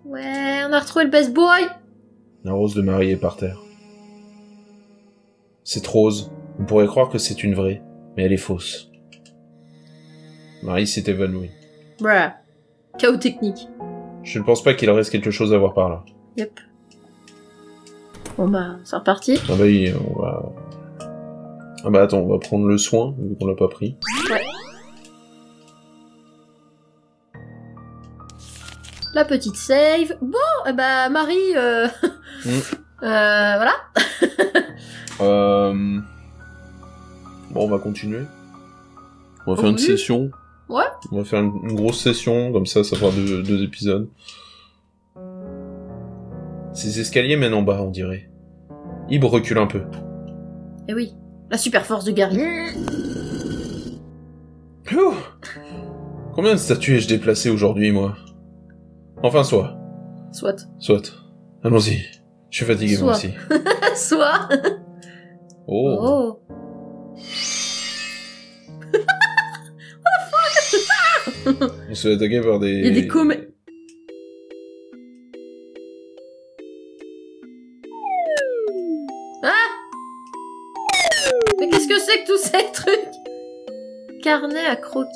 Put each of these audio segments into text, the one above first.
Ouais, on a retrouvé le best boy. La rose de Marie est par terre. Cette rose, on pourrait croire que c'est une vraie, mais elle est fausse. Marie s'est évanouie. Bruh. Chaos technique. Je ne pense pas qu'il reste quelque chose à voir par là. Yep. Bon bah, c'est reparti. Ah bah oui, on va... Ah bah attends, on va prendre le soin, vu qu'on l'a pas pris. Ouais. La petite save. Bon, bah Marie, voilà. Bon, on va continuer. On va faire une session. Ouais. On va faire une grosse session, comme ça fera deux épisodes. Ces escaliers mènent en bas, on dirait. Ib recule un peu. Eh oui, la super force de Gary. Ouh. Combien de statues ai-je déplacées aujourd'hui, moi? Enfin, soit. Soit. Allons-y. Je suis fatigué, moi aussi. Soit. Oh. On se fait attaquer par des... Il y a des comètes. Ah! Mais qu'est-ce que c'est que tous ces trucs? Carnet à croquis.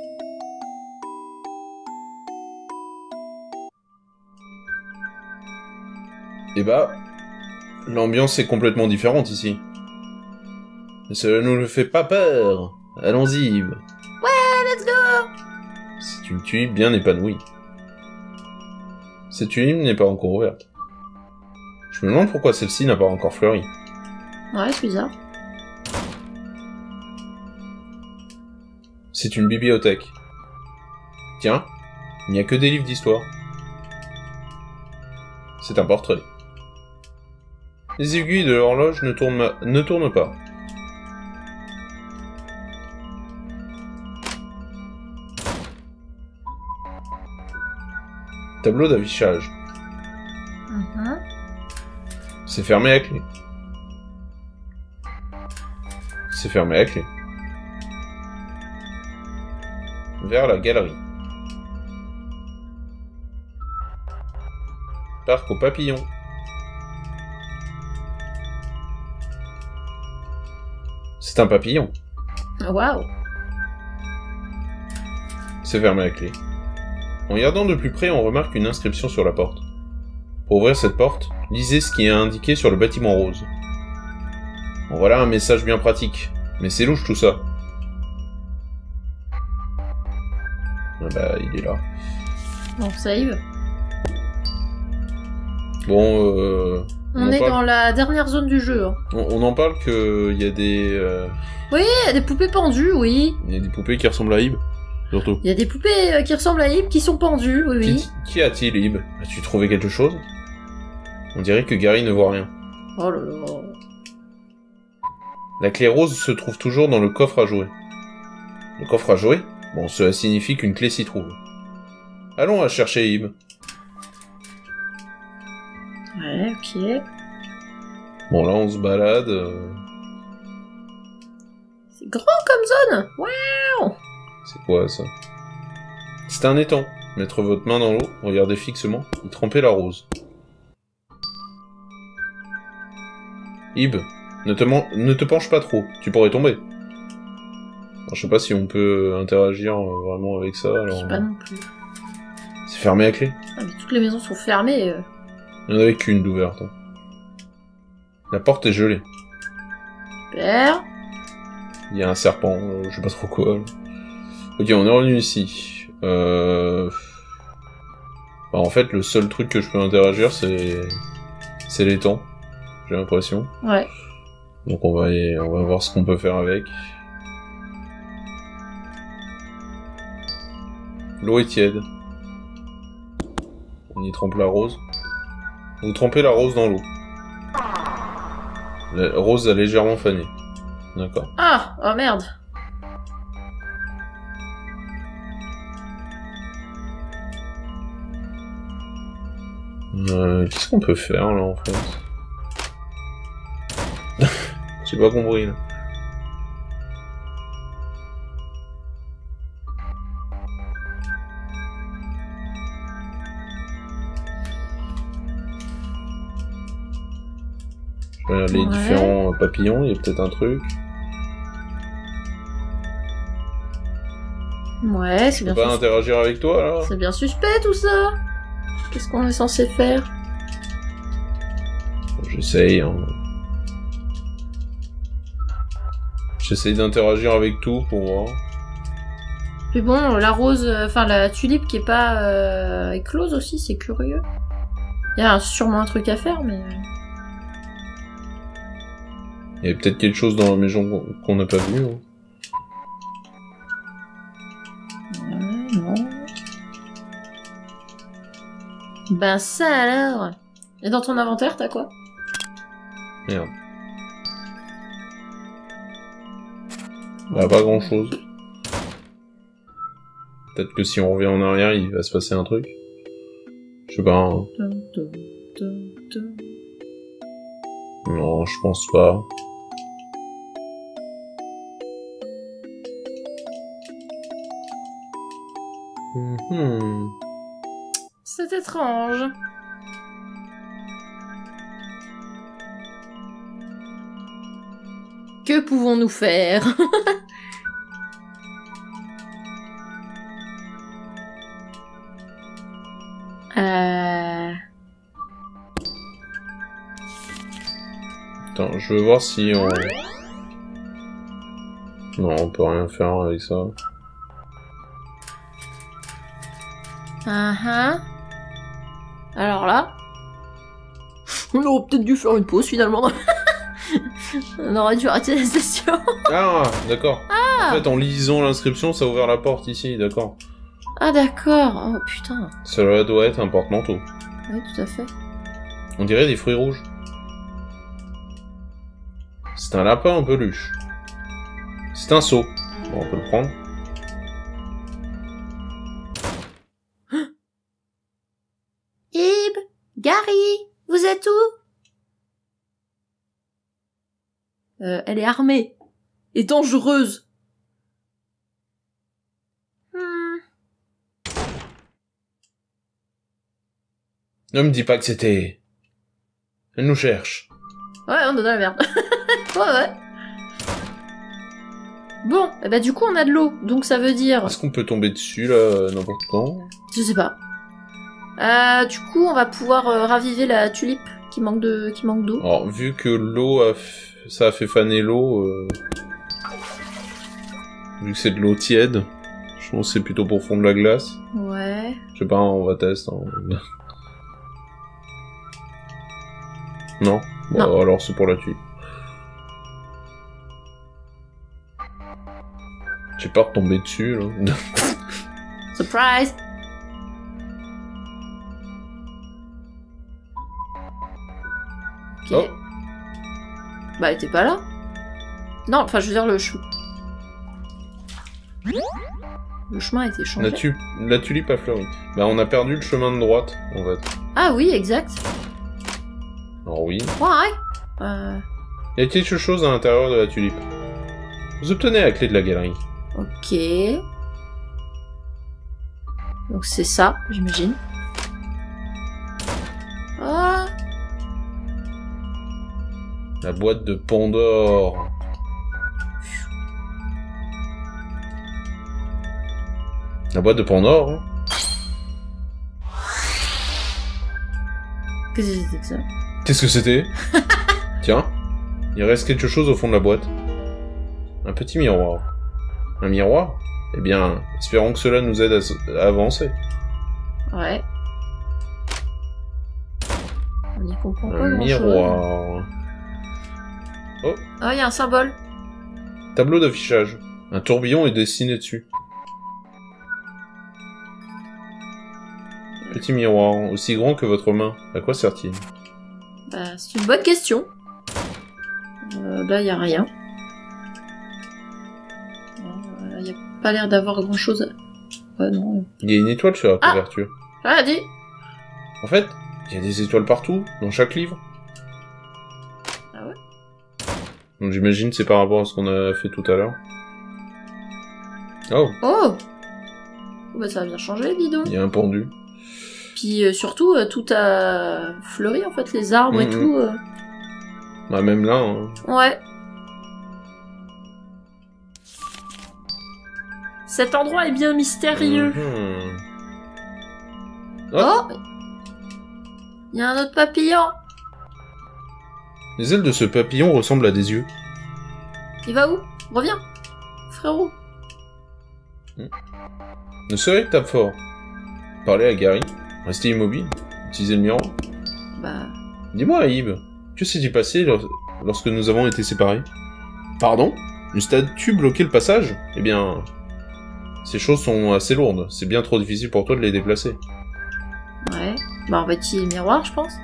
Eh bah, l'ambiance est complètement différente ici. Mais cela nous ne fait pas peur. Allons-y. Ouais, let's go! C'est une tulipe bien épanouie. Cette tulipe n'est pas encore ouverte. Je me demande pourquoi celle-ci n'a pas encore fleuri. Ouais, c'est bizarre. C'est une bibliothèque. Tiens, il n'y a que des livres d'histoire. C'est un portrait. Les aiguilles de l'horloge ne tournent pas. Tableau d'affichage. C'est fermé à clé. C'est fermé à clé. Vers la galerie. Parc aux papillons. C'est un papillon. Waouh. C'est fermé à clé. En regardant de plus près, on remarque une inscription sur la porte. Pour ouvrir cette porte, lisez ce qui est indiqué sur le bâtiment rose. Bon, voilà un message bien pratique. Mais c'est louche tout ça. Ah bah, il est là. Bon, save. Bon, on est dans la dernière zone du jeu. Hein. On en parle qu'il y a des... Oui, il y a des poupées pendues, oui. Il y a des poupées qui ressemblent à Ib, surtout. Il y a des poupées qui ressemblent à Ib qui sont pendues, oui. Qui a-t-il, Ib? As-tu trouvé quelque chose? On dirait que Gary ne voit rien. Oh là là. La clé rose se trouve toujours dans le coffre à jouer. Le coffre à jouer? Bon, cela signifie qu'une clé s'y trouve. Allons à chercher Ib. Ouais, ok. Bon, là, on se balade. C'est grand comme zone. Waouh. C'est quoi, ça? C'est un étang. Mettre votre main dans l'eau, regardez fixement, et tremper la rose. Ib, ne te penche pas trop, tu pourrais tomber. Alors, je sais pas si on peut interagir vraiment avec ça, alors... Je sais pas non plus. C'est fermé à clé. Ah, mais toutes les maisons sont fermées. Il n'y en avait qu'une d'ouverte. Hein. La porte est gelée. Super. Il y a un serpent, je sais pas trop quoi. Ok, on est revenu ici. Bah, en fait, le seul truc que je peux interagir, c'est l'étang. J'ai l'impression. Ouais. Donc on va voir ce qu'on peut faire avec. L'eau est tiède. On y trempe la rose. Vous trempez la rose dans l'eau. La rose a légèrement fané. D'accord. Ah, oh merde. Qu'est-ce qu'on peut faire là en fait? J'ai pas compris là. Les différents papillons, il y a peut-être un truc. Ouais, c'est bien. Je peux pas interagir avec toi, là? C'est bien suspect, tout ça. Qu'est-ce qu'on est censé faire? J'essaye, hein. J'essaye d'interagir avec tout pour voir. Puis bon, la rose, enfin la tulipe qui est pas éclose aussi, c'est curieux. Il y a sûrement un truc à faire, mais... Il y a peut-être quelque chose dans la maison qu'on n'a pas vu. Hein. Non. Ben ça alors. Et dans ton inventaire, t'as quoi? Merde. Bah, pas grand chose. Peut-être que si on revient en arrière, il va se passer un truc. Je sais pas. Hein. Non, je pense pas. C'est étrange. Que pouvons-nous faire? Attends, je veux voir si on... Non, on peut rien faire avec ça. Alors là... On aurait peut-être dû faire une pause finalement. On aurait dû arrêter la session. Ah, d'accord. En fait, en lisant l'inscription, ça a ouvert la porte ici, d'accord. Ah d'accord, oh putain. Cela doit être un porte-manteau. Oui, tout à fait. On dirait des fruits rouges. C'est un lapin en peluche. C'est un seau. Bon, on peut le prendre. Ib, Gary, vous êtes où? Elle est armée. Et dangereuse. Ne me dis pas que c'était... Elle nous cherche. Ouais, on est dans la merde. Ouais. Bon, et bah du coup on a de l'eau, donc ça veut dire... Est-ce qu'on peut tomber dessus, là, n'importe quand? Je sais pas. Du coup on va pouvoir raviver la tulipe qui manque d'eau. Alors, vu que l'eau ça a fait faner l'eau, vu que c'est de l'eau tiède, je pense que c'est plutôt pour fondre la glace. Ouais. Je sais pas, on va tester. Hein. Non? Bon, non. Alors c'est pour la tuile. J'ai peur de tomber dessus, là. Surprise! Ok. Oh. Bah, elle était pas là? Non, enfin, je veux dire, le chemin a été changé. La tulipe a fleuri. Bah, on a perdu le chemin de droite, en fait. Ah oui, exact. Alors oui. Ouais. Il y a quelque chose à l'intérieur de la tulipe. Vous obtenez la clé de la galerie. Ok. Donc c'est ça, j'imagine. Ah. La boîte de Pandore. La boîte de Pandore, hein. Qu'est-ce que c'était que ça? Qu'est-ce que c'était? Tiens, il reste quelque chose au fond de la boîte. Un petit miroir. Un miroir? Eh bien, espérons que cela nous aide à avancer. Ouais. On y comprend pas Un miroir. Oh. Ah, il y a un symbole. Tableau d'affichage. Un tourbillon est dessiné dessus. Petit miroir, aussi grand que votre main. À quoi sert-il? Bah, c'est une bonne question. Là, il y a rien. Il y a pas l'air d'avoir grand-chose. Ouais, non. Il y a une étoile sur la couverture. Ah, rien dit. En fait, il y a des étoiles partout, dans chaque livre. Ah ouais? Donc j'imagine c'est par rapport à ce qu'on a fait tout à l'heure. Oh! Oh! Bah ça a bien changé, dis donc. Il y a un pendu. Puis surtout, tout a fleuri en fait, les arbres et tout. Bah, même là, hein. Ouais. Cet endroit est bien mystérieux. Oh, il y a un autre papillon. Les ailes de ce papillon ressemblent à des yeux. Il va où? Reviens, frérot. Le soleil tape fort. Parlez à Gary. Restez immobile. Utilisez le miroir. Bah... Dis-moi, Aïb, que s'est-il passé lorsque nous avons été séparés? Pardon? Une statue bloquait le passage? Eh bien... Ces choses sont assez lourdes. C'est bien trop difficile pour toi de les déplacer. Ouais. Bah on va utiliser le miroir, je pense.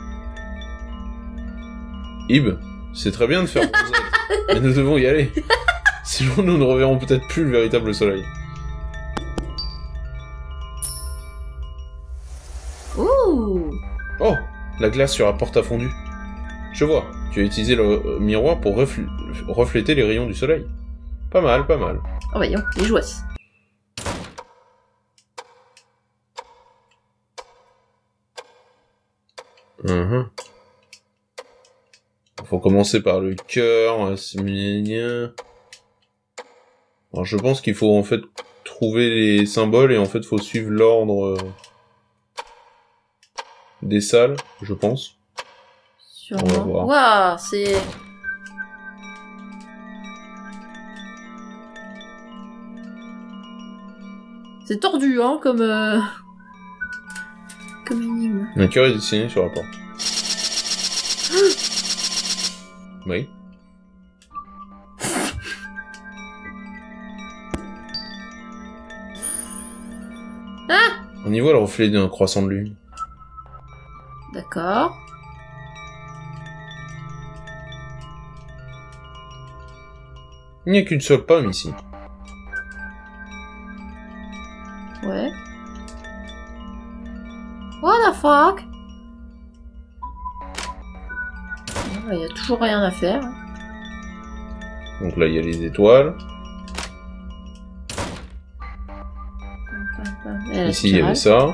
Ib, c'est très bien de faire ça. Mais nous devons y aller. Sinon nous ne reverrons peut-être plus le véritable soleil. Ouh! Oh! La glace sur la porte a fondu. Je vois. Tu as utilisé le miroir pour refléter les rayons du soleil. Pas mal, pas mal. Oh voyons, les jouets. Faut commencer par le cœur. Alors je pense qu'il faut en fait trouver les symboles et en fait faut suivre l'ordre des salles, je pense. Sûrement. On va voir. Waouh, c'est... C'est tordu, hein, comme énigme. Un cœur est dessiné sur la porte. Oui. Ah! On y voit le reflet d'un croissant de lune. D'accord. Il n'y a qu'une seule pomme ici. Ouais. What the fuck? Il y a toujours rien à faire. Donc là, il y a les étoiles. Ici, il y avait ça.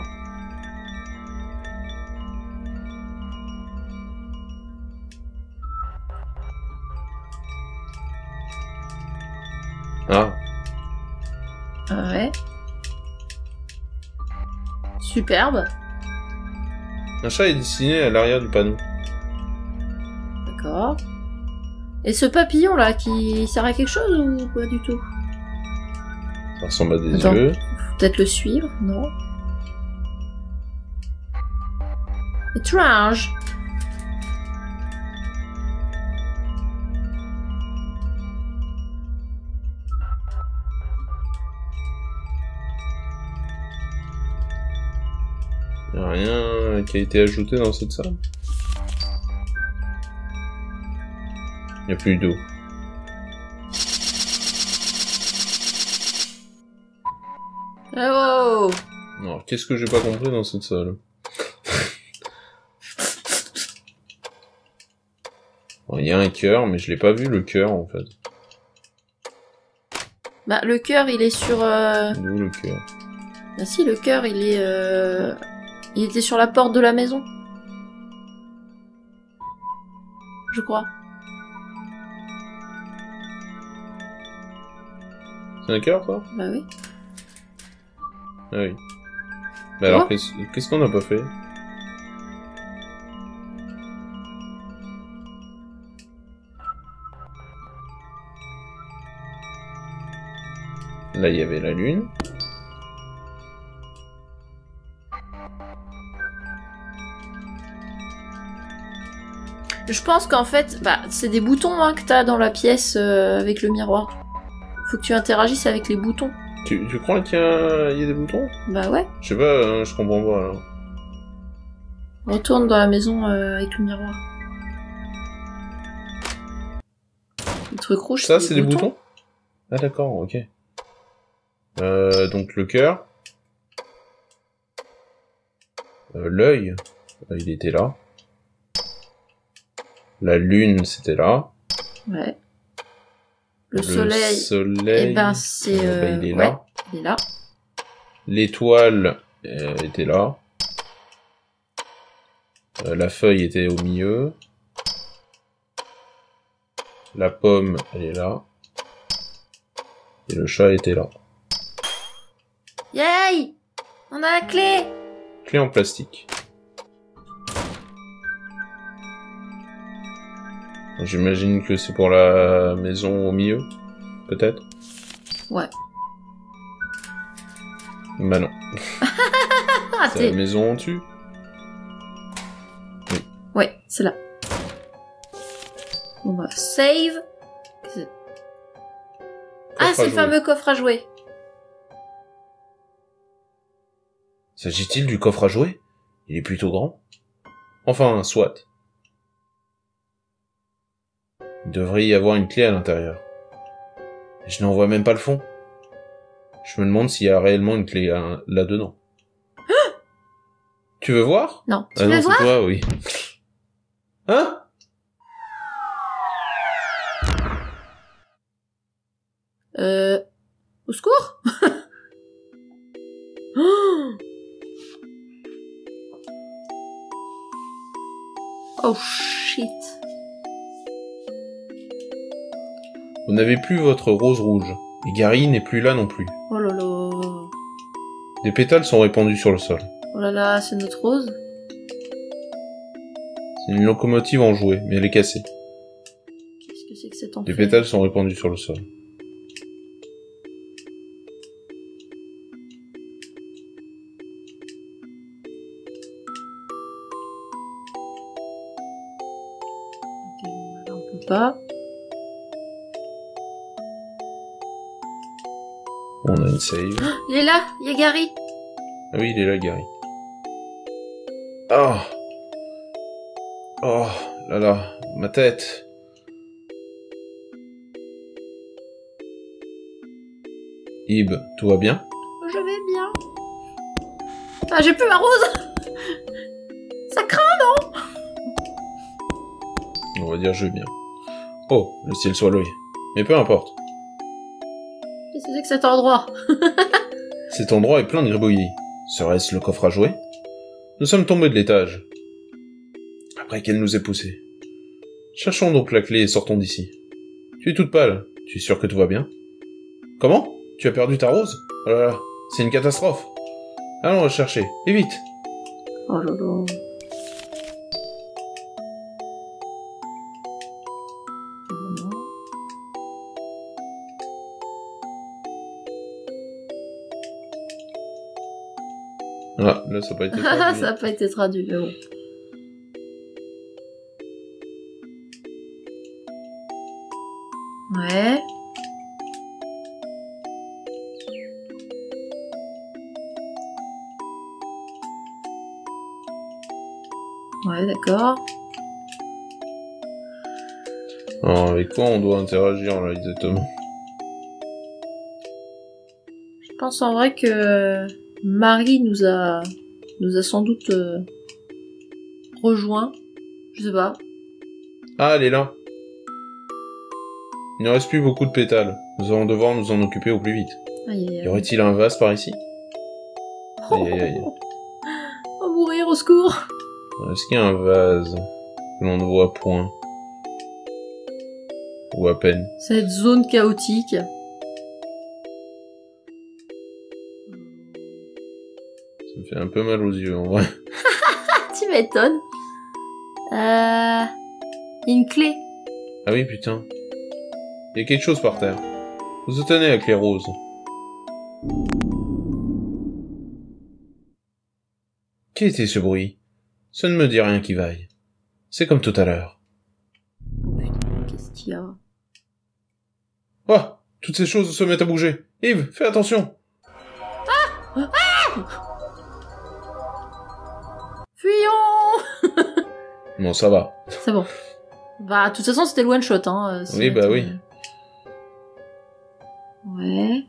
Ah. Ouais. Superbe. Un chat est dessiné à l'arrière du panneau. D'accord. Et ce papillon là, qui sert à quelque chose ou pas du tout? Ça ressemble à des Attends. yeux. Faut peut-être le suivre, non? Étrange. Il n'y a rien qui a été ajouté dans cette salle. Il n'y a plus d'eau. Oh! Alors, qu'est-ce que j'ai pas compris dans cette salle? Bon, il y a un cœur, mais je l'ai pas vu le cœur en fait. Bah, le cœur, il est sur... Où le cœur? Ah si, le cœur, il est... Il était sur la porte de la maison. Je crois. C'est un cœur ça? Bah oui. Ah oui. Mais alors, Oh. qu'est-ce qu'on n'a pas fait? Là, il y avait la lune. Je pense qu'en fait, bah, c'est des boutons hein, que t'as dans la pièce avec le miroir. Faut que tu interagisses avec les boutons. Tu crois qu'il y a des boutons? Bah ouais. Je sais pas, je comprends pas alors. Retourne dans la maison avec le miroir. Le truc rouge, Ça, c'est des boutons? Ah d'accord, ok. Donc le cœur. L'œil, il était là. La lune, c'était là. Ouais. Le soleil, eh ben, c'est... il est ouais, là. il est là. L'étoile était là. La feuille était au milieu. La pomme, elle est là. Et le chat était là. Yay! On a la clé! Clé en plastique. J'imagine que c'est pour la maison au milieu, peut-être? Ouais. Bah non. Ah, C'est la maison en dessus? Oui. Ouais, c'est là. On va save. Ah, c'est le fameux coffre à jouer. S'agit-il du coffre à jouer? Il est plutôt grand. Enfin, soit. Il devrait y avoir une clé à l'intérieur. Et je n'en vois même pas le fond. Je me demande s'il y a réellement une clé là-dedans. Tu veux voir? Non. Tu ah veux non, voir? C'est toi, oui. Hein? Au secours? Oh shit. Vous n'avez plus votre rose rouge. Et Gary n'est plus là non plus. Oh là là. Des pétales sont répandus sur le sol. Oh là là, c'est notre rose. C'est une locomotive en jouet, mais elle est cassée. Qu'est-ce que c'est que cet enfer? Des pétales sont répandus sur le sol. Ok, là on peut pas. On a une save. Il est là, il y a Gary. Ah oui, il est là, Gary. Oh! Oh là là, ma tête. Ib, tout va bien? Je vais bien. Ah, j'ai plus ma rose. Ça craint. On va dire je vais bien. Oh, le ciel soleil. Mais peu importe. Qu'est-ce que c'est que cet endroit? Cet endroit est plein de gribouillis. Serait-ce le coffre à jouer? Nous sommes tombés de l'étage. Après qu'elle nous ait poussés. Cherchons donc la clé et sortons d'ici. Tu es toute pâle. Tu es sûre que tout va bien? Comment? Tu as perdu ta rose? Oh là là, c'est une catastrophe. Allons la chercher, et vite. Oh là là. Ah, là ça n'a pas été Ça traduit. n'a pas été traduit, mais bon. Ouais. Ouais, d'accord. Alors, avec quoi on doit interagir là exactement? Je pense en vrai que Marie nous a sans doute rejoint. Je sais pas. Ah, elle est là. Il ne reste plus beaucoup de pétales. Nous allons devoir nous en occuper au plus vite. Aïe, aïe, aïe. Y aurait-il un vase par ici? Aïe aïe aïe. Oh, mourir, au secours. Est-ce qu'il y a un vase que l'on ne voit point? Ou à peine. Cette zone chaotique. Ça me fait un peu mal aux yeux en vrai. Tu m'étonnes. Une clé. Ah oui putain. Il y a quelque chose par terre. Vous tenez la clé rose. Quel était ce bruit? Ça ne me dit rien qui vaille. C'est comme tout à l'heure. Putain, qu'est-ce qu'il y a? Oh! Toutes ces choses se mettent à bouger. Yves, fais attention! Fuyons. Non, ça va. C'est bon. Bah, de toute façon, c'était le one shot, hein. Oui, bah oui. Ouais.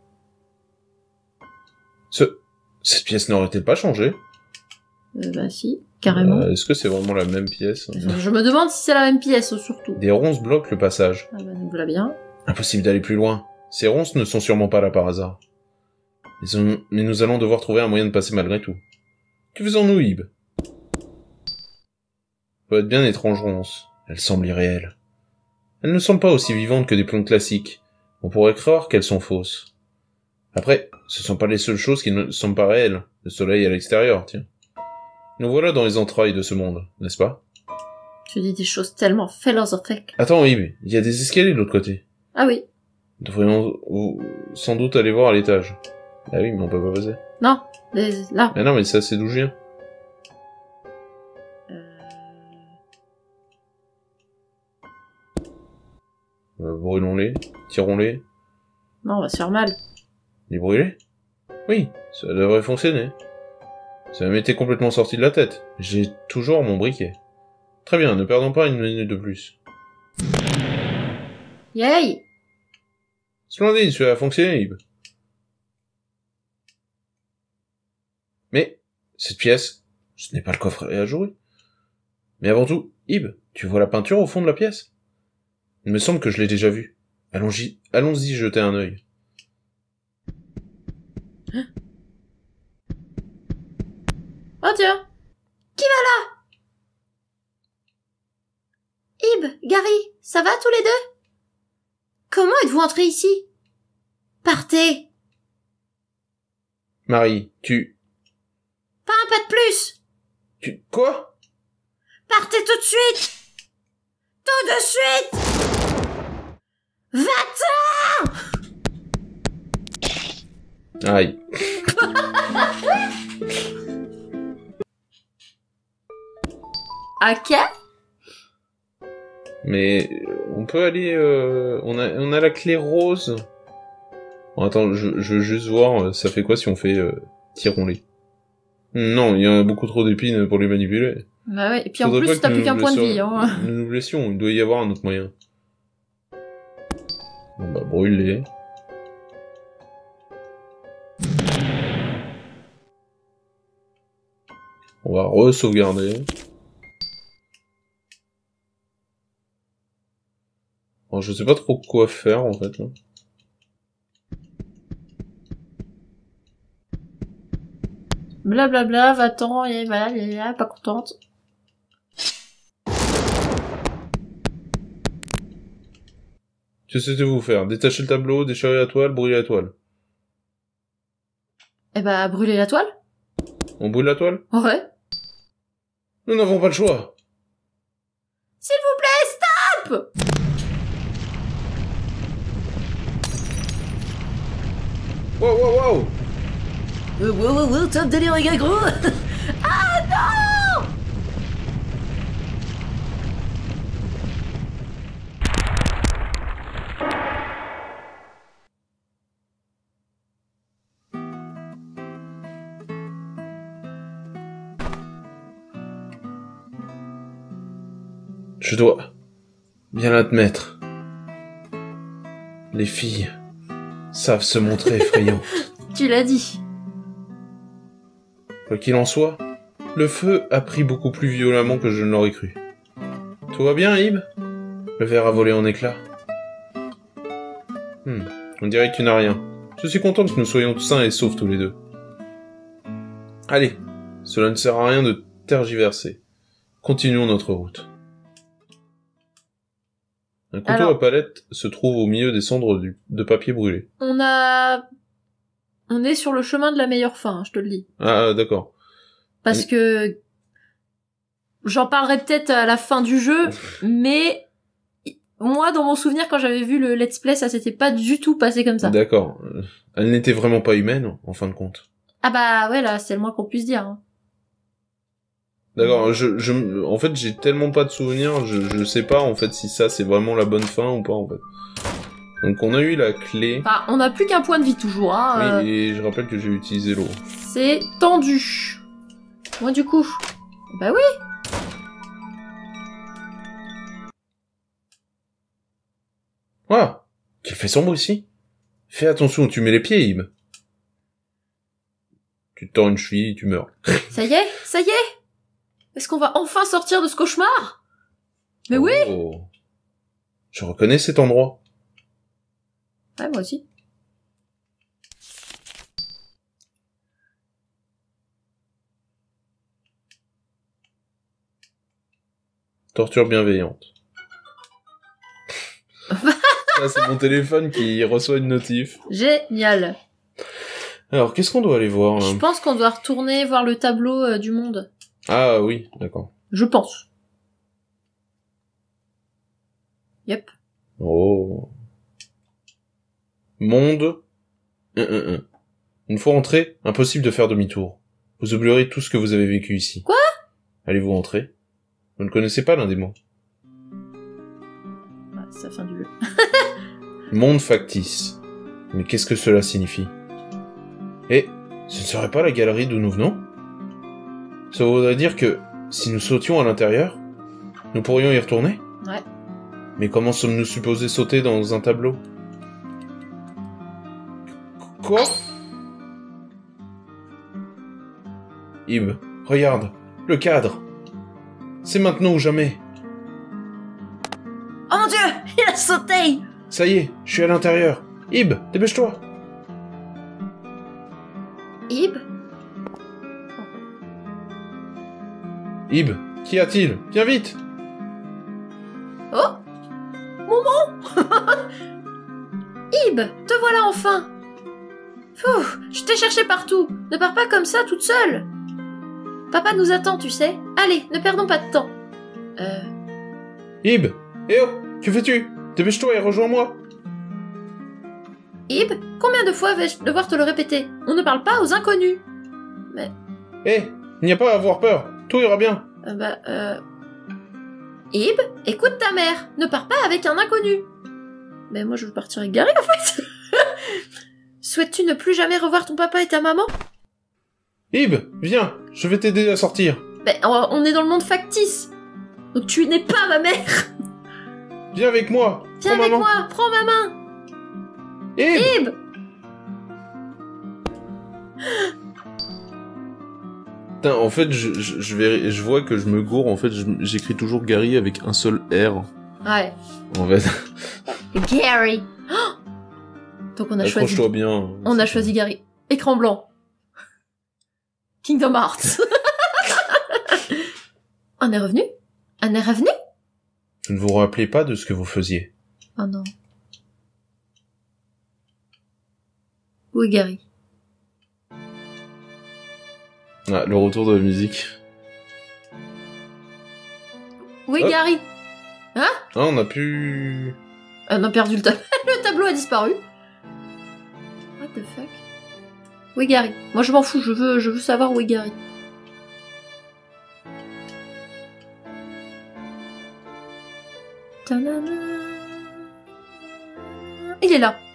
Cette pièce n'aurait-elle pas changé? Bah si, carrément. Est-ce que c'est vraiment la même pièce? Je me demande si c'est la même pièce, surtout. Des ronces bloquent le passage. Ah bah, nous voilà bien. Impossible d'aller plus loin. Ces ronces ne sont sûrement pas là par hasard. Mais nous allons devoir trouver un moyen de passer malgré tout. Que faisons-nous, Ib? Peut être bien étrange ronce. Elle semble irréelle. Elles ne semblent pas aussi vivantes que des plantes classiques. On pourrait croire qu'elles sont fausses. Après, ce sont pas les seules choses qui ne sont pas réelles. Le soleil à l'extérieur, tiens. Nous voilà dans les entrailles de ce monde, n'est-ce pas? Tu dis des choses tellement philosophiques. Attends, oui, il y a des escaliers de l'autre côté. Ah oui. Nous devrions sans doute aller voir à l'étage. Ah oui, mais on peut pas passer. Non, là. Mais non, mais ça, c'est d'où je viens. Brûlons-les, tirons-les. Non, on va se faire mal. Les brûler? Oui, ça devrait fonctionner. Ça m'était complètement sorti de la tête. J'ai toujours mon briquet. Très bien, ne perdons pas une minute de plus. Yay! Splendide, ça a fonctionné, Ib. Mais, cette pièce, ce n'est pas le coffret à jouer. Mais avant tout, Ib, tu vois la peinture au fond de la pièce? Il me semble que je l'ai déjà vue. Allons-y jeter un œil. Hein? Oh tiens! Qui va là? Ib, Gary, ça va tous les deux? Comment êtes-vous entrés ici? Partez! Marie, Pas un pas de plus! Quoi? Partez tout de suite! Tout de suite! Va-t'en! Aïe. Ok. Mais on peut aller... on a la clé rose. Bon, attends, je veux juste voir, ça fait quoi si on fait tirons-les. Non, il y a beaucoup trop d'épines pour les manipuler. Bah ouais, et puis en plus t'as plus qu'un point de vie. Hein. Nous nous blessions, il doit y avoir un autre moyen. Bon bah brûle-les. On va re-sauvegarder. Bon, je sais pas trop quoi faire en fait là. Blablabla, va-t'en, et voilà, pas contente. Qu'est-ce que vous faire? Détacher le tableau, déchirer la toile, brûler la toile. Eh bah, brûler la toile? On brûle la toile? Ouais. Nous n'avons pas le choix. S'il vous plaît, stop! Wow, wow, wow! Wow, t'as un délire, les gars, gros! Ah non! Je dois bien l'admettre. Les filles savent se montrer effrayantes. Tu l'as dit. Quoi qu'il en soit, le feu a pris beaucoup plus violemment que je ne l'aurais cru. Tout va bien, Ib? Le verre a volé en éclats. On dirait que tu n'as rien. Je suis content que nous soyons sains et saufs tous les deux. Allez, cela ne sert à rien de tergiverser. Continuons notre route. Un couteau à palette se trouve au milieu des cendres de papier brûlé. On est sur le chemin de la meilleure fin, je te le dis. Ah, d'accord. Parce que j'en parlerai peut-être à la fin du jeu, mais moi, dans mon souvenir, quand j'avais vu le let's play, ça s'était pas du tout passé comme ça. D'accord. Elle n'était vraiment pas humaine, en fin de compte. Ah bah ouais, là, c'est le moins qu'on puisse dire. Hein. D'accord, en fait, j'ai tellement pas de souvenirs, je sais pas, en fait, si ça, c'est vraiment la bonne fin ou pas, en fait. Donc, on a eu la clé. Enfin, on a plus qu'un point de vie, toujours, hein. Oui, et je rappelle que j'ai utilisé l'eau. C'est tendu. Moi, du coup. Bah oui. Ah! Qu'il fait sombre ici? Fais attention où tu mets les pieds, Ib. Tu te tords une cheville, tu meurs. Ça y est? Est-ce qu'on va enfin sortir de ce cauchemar? Mais oui! Oh. Je reconnais cet endroit. Ouais, moi aussi. Torture bienveillante. Ah, c'est mon téléphone qui reçoit une notif. Génial. Alors, qu'est-ce qu'on doit aller voir, là? Je pense qu'on doit retourner voir le tableau du monde. Ah oui, d'accord. Je pense. Yep. Oh. Monde. Une fois entré, impossible de faire demi-tour. Vous oublierez tout ce que vous avez vécu ici. Quoi? Allez-vous entrer? Vous ne connaissez pas l'un des mots. Ah, c'est la fin du jeu. Monde factice. Mais qu'est-ce que cela signifie? Et ce ne serait pas la galerie d'où nous venons? Ça voudrait dire que, si nous sautions à l'intérieur, nous pourrions y retourner? Ouais. Mais comment sommes-nous supposés sauter dans un tableau? Quoi? Ib, regarde, le cadre. C'est maintenant ou jamais. Oh mon dieu! Il a sauté! Ça y est, je suis à l'intérieur. Ib, dépêche-toi. Ib? Ib, qu'y a-t-il? Viens vite. Oh! Momo! Ib, te voilà enfin! Pfff, je t'ai cherché partout. Ne pars pas comme ça toute seule. Papa nous attend, tu sais. Allez, ne perdons pas de temps. Ib, eh oh, que fais-tu? Dépêche-toi et rejoins-moi. Ib, combien de fois vais-je devoir te le répéter? On ne parle pas aux inconnus. Eh, il n'y a pas à avoir peur. Tout ira bien. Ib, écoute ta mère. Ne pars pas avec un inconnu. Mais moi je veux partir avec Gary en fait. Souhaites-tu ne plus jamais revoir ton papa et ta maman? Ib, viens, je vais t'aider à sortir. Mais on est dans le monde factice. Donc tu n'es pas ma mère. Viens avec moi. Viens Prends avec ma main. moi, prends ma main. Ib, Ib! Putain, en fait, je vois que je me gourre. En fait, j'écris toujours Gary avec un seul R. Ouais. En fait. Gary. Oh, donc on a choisi. Accroche-toi bien. On a choisi Gary. Écran blanc. Kingdom Hearts. On est revenu? On est revenu? Vous ne vous rappelez pas de ce que vous faisiez. Oh non. Où est Gary? Ah, le retour de la musique. Où est Hop. Gary? Hein? Ah, on a pu... On a perdu le tableau. Le tableau a disparu. What the fuck? Où est Gary? Moi je m'en fous, je veux savoir où est Gary. Ta-da-da. Il est là.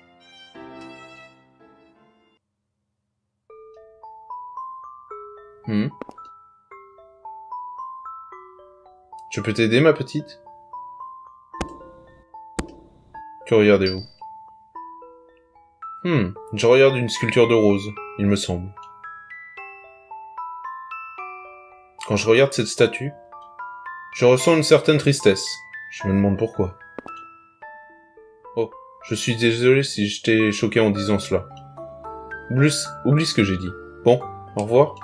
Je peux t'aider, ma petite? Que regardez-vous? Je regarde une sculpture de rose, il me semble. Quand je regarde cette statue, je ressens une certaine tristesse. Je me demande pourquoi. Oh, je suis désolé si je t'ai choqué en disant cela. Oublie ce que j'ai dit. Bon, au revoir.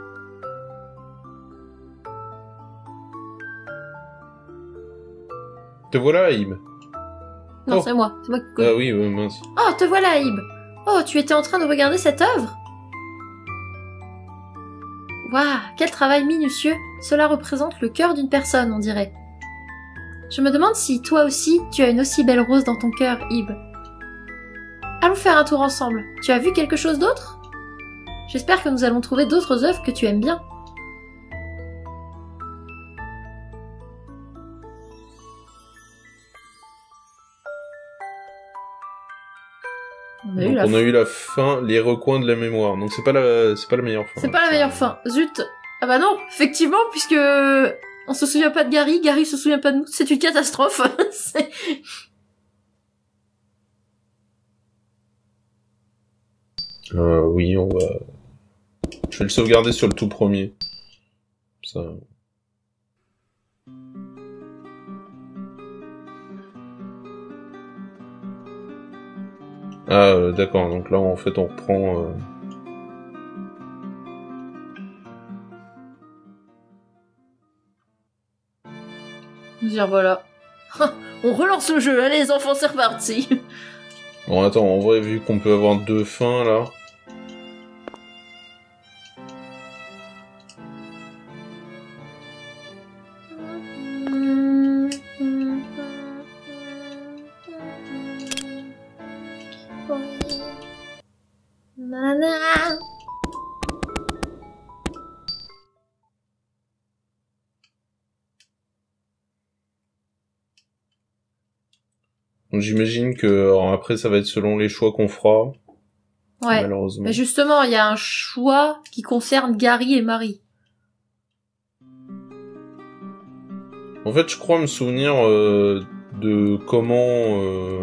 Te voilà, Aïb. Non, Oh. c'est moi qui Ah oui, mince. Oh, te voilà, Aïb. Oh, tu étais en train de regarder cette œuvre? Waouh, quel travail minutieux. Cela représente le cœur d'une personne, on dirait. Je me demande si, toi aussi, tu as une aussi belle rose dans ton cœur, Ib. Allons faire un tour ensemble. Tu as vu quelque chose d'autre? J'espère que nous allons trouver d'autres œuvres que tu aimes bien. On a eu la fin, les recoins de la mémoire. Donc c'est pas la meilleure fin. C'est pas la meilleure fin. Zut. Ah bah non, effectivement, puisque on se souvient pas de Gary, Gary se souvient pas de nous. C'est une catastrophe. Oui, on va... Je vais le sauvegarder sur le tout premier. Ça... Ah, d'accord, donc là, en fait, on reprend... Nous y revoilà. On relance le jeu, allez les enfants, c'est reparti. Bon, attends, en vrai, vu qu'on peut avoir 2 fins, là... Donc j'imagine que alors, après ça va être selon les choix qu'on fera. Ouais. Malheureusement. Mais justement, il y a un choix qui concerne Gary et Marie. En fait, je crois me souvenir de comment...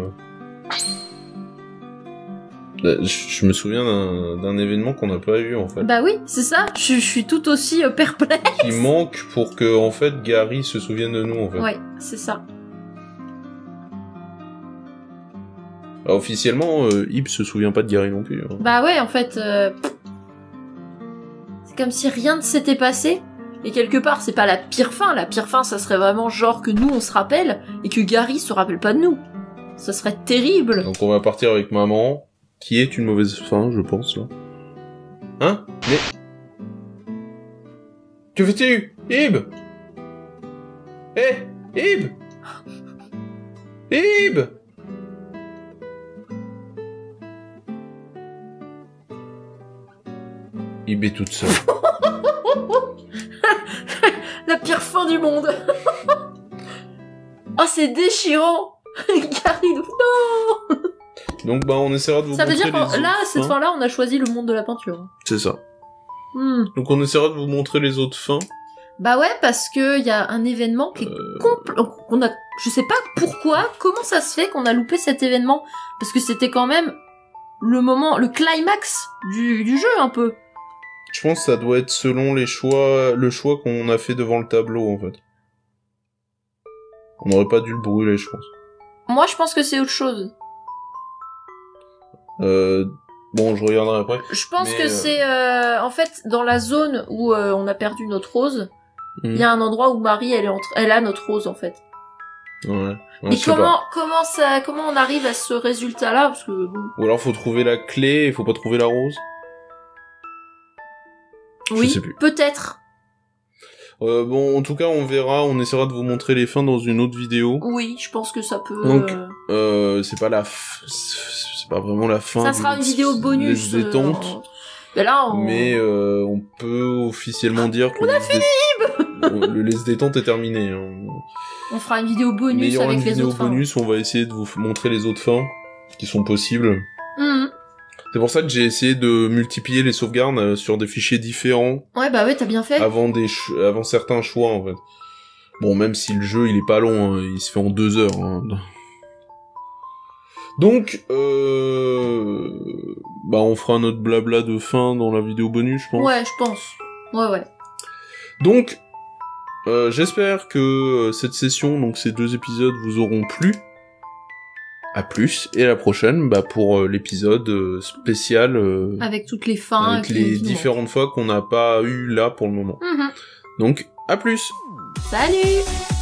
Je me souviens d'un événement qu'on n'a pas eu, en fait. Bah oui, c'est ça. Je suis tout aussi perplexe. Qui manque pour que, en fait, Gary se souvienne de nous, en fait. Ouais, c'est ça. Bah, officiellement, Ib se souvient pas de Gary non plus. Hein. Bah ouais, en fait... c'est comme si rien ne s'était passé. Et quelque part, c'est pas la pire fin. La pire fin, ça serait vraiment genre que nous, on se rappelle, et que Gary se rappelle pas de nous. Ça serait terrible. Donc on va partir avec maman, qui est une mauvaise fin, je pense, là. Hein? Mais... Que fais-tu? Ib! Eh! Ib! Ib! Ib est toute seule. La pire fin du monde. Oh, c'est déchirant. Gary, non. Donc bah on essaiera de vous Ça veut montrer dire que les là, autres cette fins. fin-là, on a choisi le monde de la peinture. C'est ça. Hmm. Donc on essaiera de vous montrer les autres fins. Bah ouais, parce que y a un événement qui est on a, je sais pas pourquoi, comment ça se fait qu'on a loupé cet événement, parce que c'était quand même le moment, le climax du jeu un peu. Je pense que ça doit être selon les choix, le choix qu'on a fait devant le tableau en fait. On n'aurait pas dû le brûler, je pense. Moi, je pense que c'est autre chose. Bon, je regarderai après. Je pense Mais, que c'est en fait dans la zone où on a perdu notre rose. Il Mhm. y a un endroit où Marie elle a notre rose en fait. Ouais. Et je sais pas. comment on arrive à ce résultat-là, parce que bon. Ou alors faut trouver la clé, il faut pas trouver la rose. Oui, Je sais plus. peut-être. Bon, en tout cas, on verra, on essaiera de vous montrer les fins dans une autre vidéo. Oui, je pense que ça peut. Donc, c'est pas c'est pas vraiment la fin. Ça sera une vidéo bonus. Les détentes. Mais là, Mais on peut officiellement dire que on a fini. le laisse détente est terminé. Hein. On fera une vidéo bonus Mais il y aura avec une les vidéo autres fins. bonus où on va essayer de vous montrer les autres fins qui sont possibles. Mhm. C'est pour ça que j'ai essayé de multiplier les sauvegardes sur des fichiers différents Ouais, bah ouais, t'as bien fait. avant certains choix en fait. Bon, même si le jeu il est pas long, hein, il se fait en 2 heures. Hein. Donc, bah on fera notre blabla de fin dans la vidéo bonus, je pense. Ouais, je pense. Ouais. Donc, j'espère que cette session, donc ces 2 épisodes, vous auront plu. À plus, et à la prochaine, bah pour l'épisode spécial Avec toutes les fins. avec les différentes fois qu'on n'a pas eu là pour le moment. Mhm. Donc, à plus. Salut.